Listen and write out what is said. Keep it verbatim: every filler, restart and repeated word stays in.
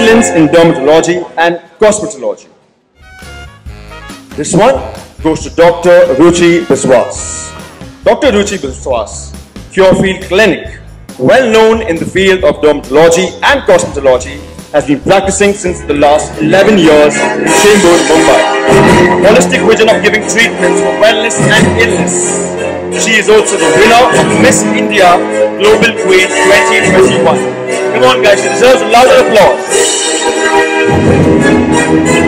excellence in dermatology and cosmetology. This one goes to Doctor Ruchi Biswas. Doctor Ruchi Biswas, Curefeel Clinic, well known in the field of dermatology and cosmetology, has been practicing since the last eleven years in Chembur, Mumbai. Holistic vision of giving treatments for wellness and illness. She is also the winner of Miss India Global Queen twenty twenty-one. Come on guys, she deserves a louder applause.